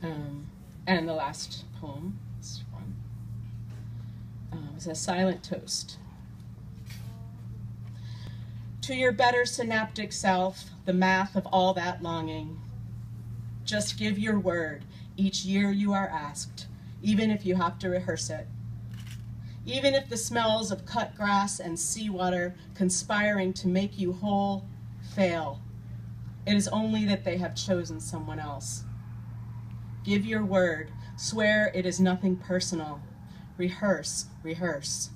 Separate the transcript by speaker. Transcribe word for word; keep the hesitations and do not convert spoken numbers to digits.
Speaker 1: Um, and the last poem, this one, uh, was a silent toast. To your better synaptic self, the math of all that longing. Just give your word each year you are asked, even if you have to rehearse it. Even if the smells of cut grass and seawater conspiring to make you whole fail, it is only that they have chosen someone else. Give your word, swear it is nothing personal. Rehearse, rehearse.